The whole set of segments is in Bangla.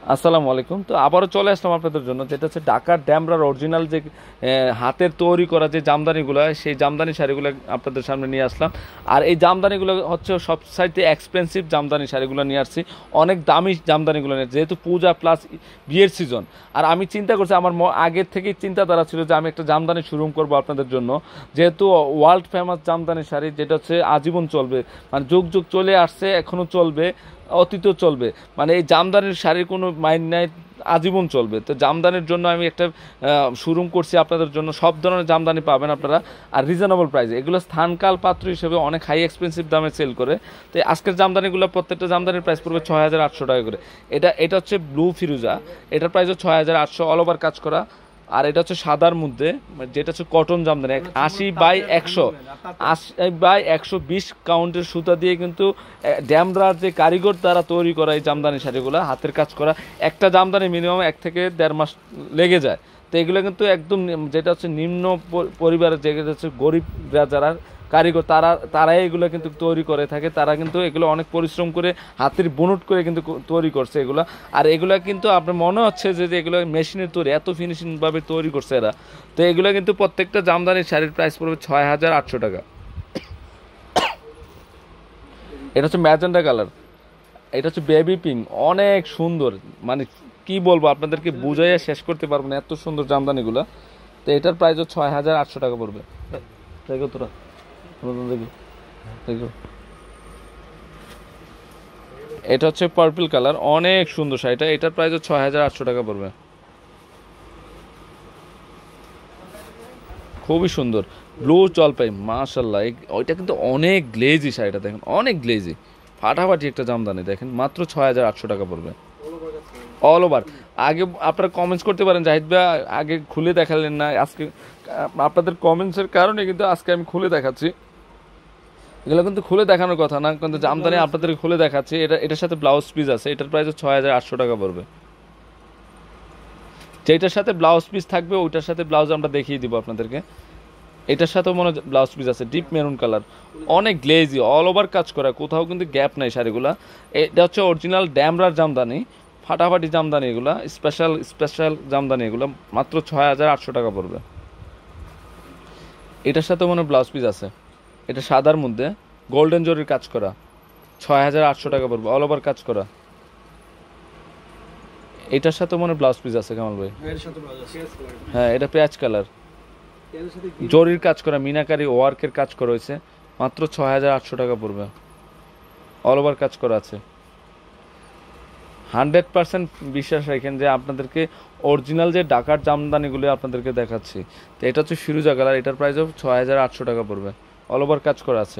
আসসালামু আলাইকুম। তো আবারও চলে আসলাম আপনাদের জন্য, যেটা হচ্ছে ঢাকার ড্যামরার অরিজিনাল যে হাতের তৈরি করা যে জামদানিগুলো, সেই জামদানি শাড়িগুলো আপনাদের সামনে নিয়ে আসলাম। আর এই জামদানিগুলো হচ্ছে সবচাইতে এক্সপেন্সিভ জামদানি শাড়িগুলো নিয়ে আসছি। অনেক দামি জামদানিগুলো নিয়ে, যেহেতু পূজা প্লাস বিয়ের সিজন। আর আমি চিন্তা করছি, আমার আগের থেকেই চিন্তাধারা ছিল যে আমি একটা জামদানি শোরুম করব আপনাদের জন্য, যেহেতু ওয়ার্ল্ড ফেমাস জামদানি শাড়ি, যেটা হচ্ছে আজীবন চলবে, মানে যুগ যুগ চলে আসছে, এখনও চলবে, অতীতও চলবে। মানে এই জামদানির শাড়ির কোনো মাইন্ড নাই, আজীবন চলবে। তো জামদানির জন্য আমি একটা শোরুম করছি আপনাদের জন্য। সব ধরনের জামদানি পাবেন আপনারা, আর রিজনেবল প্রাইসে। এগুলো স্থানকাল পাত্র হিসেবে অনেক হাই এক্সপেন্সিভ দামে সেল করে। তো আজকের জামদানিগুলো প্রত্যেকটা জামদানির প্রাইস পড়বে 6,800 টাকা করে। এটা হচ্ছে ব্লু ফিরুজা, এটার প্রাইসও 6,800, অল ওভার কাজ করা। আর এটা হচ্ছে সাদার মধ্যে, যেটা হচ্ছে কটন জামদানি, 80/100, 80/120 কাউন্টের সুতা দিয়ে কিন্তু ড্যামরার যে কারিগর দ্বারা তৈরি করা এই জামদানি শাড়িগুলো, হাতের কাজ করা। একটা জামদানি মিনিমাম 1 থেকে 1.5 মাস লেগে যায়। তো এগুলো কিন্তু একদম যেটা হচ্ছে নিম্ন পরিবারের, যেটা হচ্ছে গরিবরা যারা কারিগর, তারাই এগুলো কিন্তু তৈরি করে থাকে। তারা কিন্তু এগুলো অনেক পরিশ্রম করে হাতের বুনট করে কিন্তু তৈরি করছে এগুলো। আর এগুলো কিন্তু আপনার মনে হচ্ছে যে এগুলো মেশিনের তৈরি, এত ফিনিশিংভাবে তৈরি করছে এরা। তো এগুলো কিন্তু প্রত্যেকটা জামদানির শাড়ির প্রাইস পড়বে 6,800 টাকা। এটা হচ্ছে ম্যাজেন্ডা কালার, এটা হচ্ছে বেবি পিঙ্ক, অনেক সুন্দর। মানে কি বলবো আপনাদেরকে, বুঝাইয়া শেষ করতে পারবো না, এত সুন্দর জামদানিগুলো। তো এটার প্রাইসও 6,800 টাকা পড়বে। দেখো তোরা, দেখো দেখো, এটা হচ্ছে পার্পল কালার, অনেক সুন্দর শাড়িটা। এটার প্রাইসও 6,800 টাকা পড়বে। খুবই সুন্দর ব্লু জলপাই, মাশাল্লাহ। ওইটা কিন্তু অনেক গ্লেজি শাড়িটা, দেখেন অনেক গ্লেজি, ফাটাফাটি একটা জামদানি। দেখেন মাত্র 6,800 টাকা পড়বে, অল ওভার। আগে আপনারা কমেন্টস করতে পারেন, জাহিদ ভাই আগে খুলে দেখালেন না। আজকে আপনাদের কমেন্টসের কারণে কিন্তু আজকে আমি খুলে দেখাচ্ছি। এগুলো কিন্তু খুলে দেখানোর কথা না, কিন্তু জামদানি আপনাদের খুলে দেখাচ্ছি। এটার সাথে ব্লাউজ পিস আছে, এটার প্রাইস 6,800 টাকা পড়বে। যেটার সাথে ব্লাউজ পিস থাকবে ওইটার সাথে ব্লাউজ আমরা দেখিয়ে দিব আপনাদেরকে। এটার সাথেও মনে ব্লাউজ পিস আছে, ডিপ মেরুন কালার, অনেক গ্লেজি, অল ওভার কাজ করা, কোথাও কিন্তু গ্যাপ নাই শাড়িগুলা। এটা হচ্ছে অরিজিনাল ড্যামরার জামদানি, ফাটাফাটি জামদানি এগুলা, স্পেশাল স্পেশাল জামদানি এগুলো। মাত্র 6,800 টাকা পড়বে। এটার সাথে মনে ব্লাউজ পিস আছে, এটা সাদার মধ্যে গোল্ডেন জরির কাজ করা, 6,800 টাকা পড়বে, অল ওভার কাজ করা। এটার সাথে মনে ব্লাউজ পিস আছে কামাল ভাই। হ্যাঁ, এটা পেঁয়াজ কালার, জরির কাজ করা, মিনাকারি ওয়ার্কের কাজ করা হয়েছে। মাত্র 6,800 টাকা পড়বে, অল ওভার কাজ করা আছে। 100% বিশ্বাস রাখেন যে আপনাদেরকে অরিজিনাল যে ঢাকার জামদানিগুলো আপনাদেরকে দেখাচ্ছি। তো এটা হচ্ছে ফিরোজা কালার, এটার প্রাইসও 6,800 টাকা পড়বে, অল ওভার কাজ করা আছে।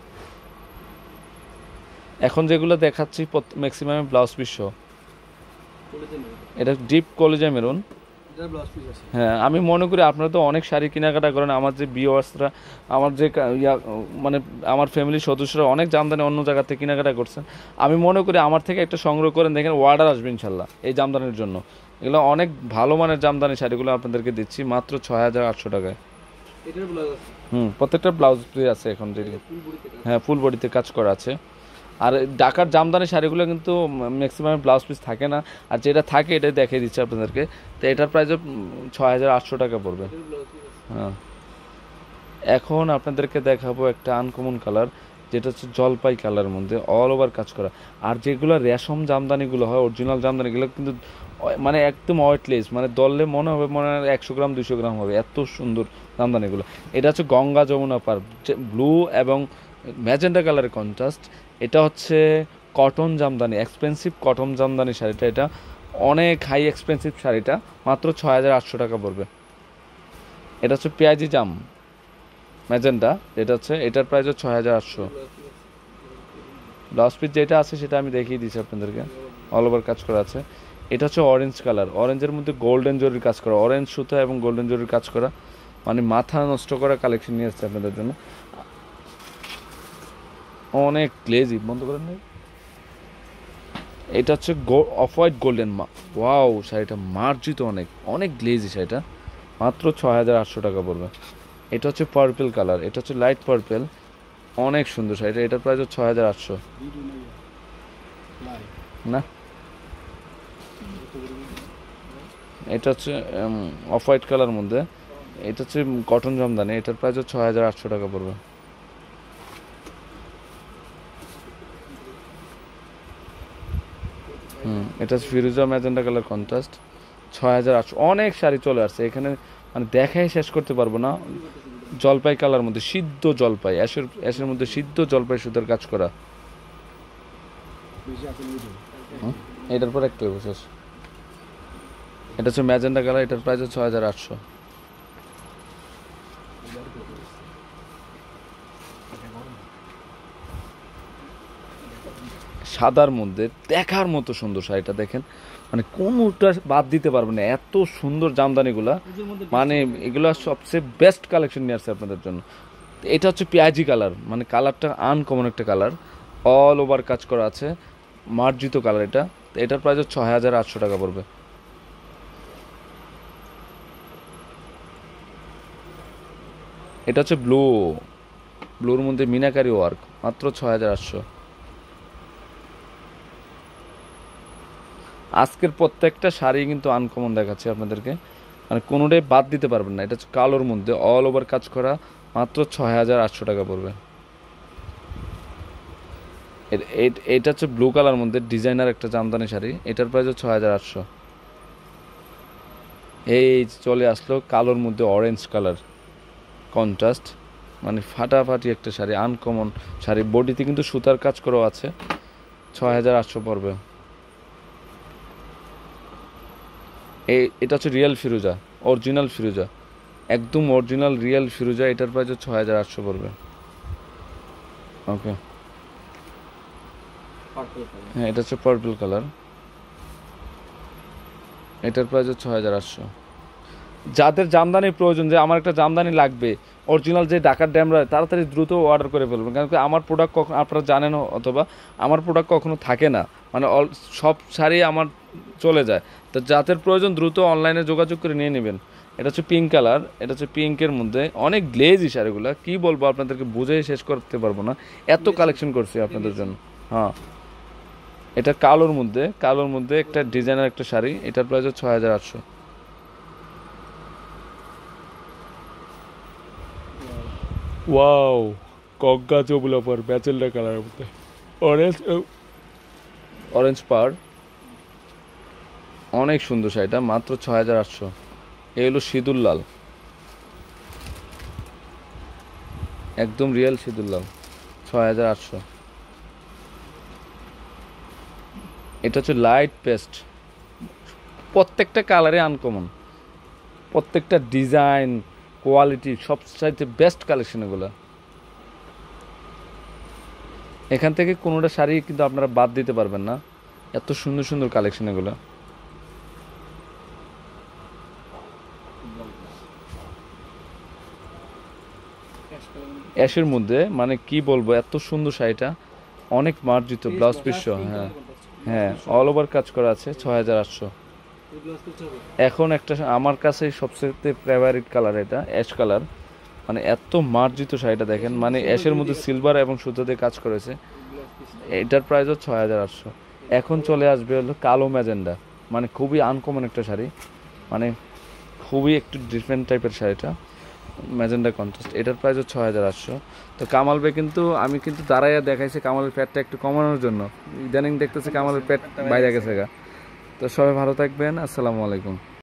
এখন যেগুলো দেখাচ্ছি ম্যাক্সিমাম ব্লাউজ পিস সহ। এটা ডিপ কলেজা মেরুন। হ্যাঁ, আমি মনে করি আপনারা তো অনেক শাড়ি কেনাকাটা করেন। আমার যে ভিউয়ার্সরা, আমার যে মানে আমার ফ্যামিলির সদস্যরা অনেক জামদানি অন্য জায়গা থেকে কেনাকাটা করছেন। আমি মনে করি আমার থেকে একটা সংগ্রহ করেন, দেখেন অর্ডার আসবে ইনশাল্লাহ এই জামদানির জন্য। এগুলো অনেক ভালো মানের জামদানি শাড়িগুলো আপনাদেরকে দিচ্ছি মাত্র 6,800 টাকায়। প্রত্যেকটা ব্লাউজ আছে এখন যে। হ্যাঁ, ফুল বডিতে কাজ করা আছে। আর ঢাকার জামদানি শাড়িগুলো কিন্তু ম্যাক্সিমাম ব্লাউজ পিস থাকে না, আর যেটা থাকে এটাই দেখিয়ে দিচ্ছে আপনাদেরকে। তো এটার প্রাইসও 6,800 টাকা পড়বে। হ্যাঁ, এখন আপনাদেরকে দেখাবো একটা আনকমন কালার, যেটা হচ্ছে জলপাই কালার মধ্যে, অল ওভার কাজ করা। আর যেগুলো রেশম জামদানিগুলো হয়, অরিজিনাল জামদানিগুলো কিন্তু মানে একদম ওয়েটলেস, মানে দললে মনে হবে 100 গ্রাম 200 গ্রাম হবে, এত সুন্দর জামদানিগুলো। এটা হচ্ছে গঙ্গা যমুনা পার, ব্লু এবং ম্যাজেন্ডা কালারের কন্ট্রাস্ট। এটা হচ্ছে cotton jamdani, expensive cotton jamdani শাড়িটা। এটা অনেক হাই এক্সপেন্সিভ শাড়িটা, মাত্র 6,800 টাকা পড়বে। এটা হচ্ছে পেঁয়াজি জাম ম্যাজেন্ডা, যেটা হচ্ছে এটার প্রাইস 6,800। ব্লাউজ পিস যেটা আছে সেটা আমি দেখিয়ে দিচ্ছি আপনাদেরকে, অল ওভার কাজ করা আছে। এটা হচ্ছে অরেঞ্জ কালার, অরেঞ্জের মধ্যে গোল্ডেন জরির কাজ করা, অরেঞ্জ সুতা এবং গোল্ডেন জরির কাজ করা, মানে মাথা নষ্ট করা কালেকশন নিয়ে আসছে আপনাদের জন্য। অনেক গ্লেজি, বন্ধ করেন নাই। এটা হচ্ছে অফ হোয়াইট গোল্ডেন, ওয়াও শাড়িটা মার্জিত, অনেক অনেক গ্লেজি শাড়িটা, মাত্র 6,800 টাকা পড়বে। এটা হচ্ছে পার্পল কালার, এটা হচ্ছে লাইট পার্পল, অনেক সুন্দর শাড়িটা। এটার প্রাইস 6,800। না, এটা হচ্ছে অফ হোয়াইট কালার মধ্যে, এটা হচ্ছে কটন জামদানি, এটার প্রাইস 6,800 টাকা পড়বে। এটা হচ্ছে ফিরোজা ম্যাজেন্ডা কালার কন্ট্রাস্ট, 6,800। অনেক শাড়ি চলে আসছে এখানে, মানে দেখাই শেষ করতে পারবো না। জলপাই কালার মধ্যে সিদ্ধ জলপাই, অ্যাশের মধ্যে সিদ্ধ জলপাই সুতার কাজ করা। এটার পর একটা বিশেষ, এটা হচ্ছে ম্যাজেন্ডা কালার, এটার প্রাইস 6,800। সাদার মধ্যে দেখার মতো সুন্দর শাড়িটা দেখেন, মানে কোনোটা বাদ দিতে পারবেন না, এত সুন্দর জামদানিগুলা, মানে এগুলা সবচেয়ে বেস্ট কালেকশন নিয়ে আসছে আপনাদের জন্য। এটা হচ্ছে পেঁয়াজি কালার, মানে কালারটা আনকমন একটা কালার, অল ওভার কাজ করা আছে, মার্জিত কালার এটা। এটার প্রাইস 6,800 টাকা পড়বে। এটা হচ্ছে ব্লুর মধ্যে মিনাকারি ওয়ার্ক, মাত্র 6,800। আজকের প্রত্যেকটা শাড়ি কিন্তু আনকমন দেখাচ্ছে আপনাদেরকে, মানে কোনোটাই বাদ দিতে পারবেন না। এটা হচ্ছে কালোর মধ্যে অল ওভার কাজ করা, মাত্র 6,800 টাকা পড়বে। এটা হচ্ছে ব্লু কালার মধ্যে ডিজাইনার একটা জামদানি শাড়ি, এটার প্রাইস 6,800। এই চলে আসলো কালোর মধ্যে অরেঞ্জ কালার কন্ট্রাস্ট, মানে ফাটাফাটি একটা শাড়ি, আনকমন শাড়ি, বডিতে কিন্তু সুতার কাজ করা আছে, 6,800 পড়বে। এটা হচ্ছে রিয়েল ফিরোজা, অরিজিনাল ফিরোজা, একদম অরিজিনাল রিয়েল ফিরোজা, এটার প্রাইস 6,800 পড়বে। ওকে, হ্যাঁ এটা হচ্ছে পার্পল কালার, এটার প্রাইস 6,800। যাদের জামদানির প্রয়োজন, যে আমার একটা জামদানি লাগবে অরিজিনাল যে ঢাকার ড্যামরা, তাড়াতাড়ি দ্রুত অর্ডার করে ফেলবেন, কারণ কি আমার প্রোডাক্ট কখন আপনারা জানেন, অথবা আমার প্রোডাক্ট কখনো থাকে না, মানে সব শাড়ি আমার চলে যায়। তো যাদের প্রয়োজন দ্রুত অনলাইনে যোগাযোগ করে নিয়ে নেবেন। এটা হচ্ছে পিঙ্ক কালার, এটা হচ্ছে পিঙ্কের মধ্যে অনেক গ্লেজি শাড়িগুলো, কি বলবো আপনাদেরকে, বুঝে শেষ করতে পারবো না, এত কালেকশন করছি আপনাদের জন্য। হ্যাঁ, এটা কালোর মধ্যে একটা ডিজাইনার একটা শাড়ি, এটার প্রাইস 6,800। ওয়াও, কগ্গা চবুলা পর ব্যাচেলর কালারের মধ্যে অরেঞ্জ পার, অনেক সুন্দর শাড়িটা, মাত্র 6,800। এই হলো সিঁদুর লাল, একদম রিয়েল সিঁদুর লাল, 6,800। এটা হচ্ছে লাইট পেস্ট, প্রত্যেকটা কালারে আনকমন, প্রত্যেকটা ডিজাইন কোয়ালিটি সবচাইতে বেস্ট কালেকশন এগুলো। এখান থেকে কোনোটা শাড়ি কিন্তু আপনারা বাদ দিতে পারবেন না, এত সুন্দর সুন্দর কালেকশন এগুলো। অ্যাশের মধ্যে, মানে কি বলবো, এত সুন্দর শাড়িটা, অনেক মার্জিত, ব্লাউজ পিস। হ্যাঁ হ্যাঁ, অল ওভার কাজ করা আছে, 6,800। এখন একটা আমার কাছে সবচেয়ে ফেভারিট কালার, এটা অ্যাশ কালার, মানে এত মার্জিত শাড়িটা দেখেন, মানে অ্যাশের মধ্যে সিলভার এবং সুতো দিয়ে কাজ করেছে, এটার প্রাইস 6,800। এখন চলে আসবে হলো কালো ম্যাজেন্ডা, মানে খুবই আনকমন একটা শাড়ি, মানে খুবই একটু ডিফারেন্ট টাইপের শাড়িটা, ম্যাজেন্ডা কন্ট্রাস্ট, এটার প্রাইস 6,800। তো কামাল ভাই কিন্তু, আমি কিন্তু দাঁড়াইয়া দেখাইছি কামালের পেটটা একটু কমানোর জন্য, ইদানিং দেখতেছি কামালের পেট বাইরে গেছে গা। তো সবাই ভালো থাকবেন, আসসালামু আলাইকুম।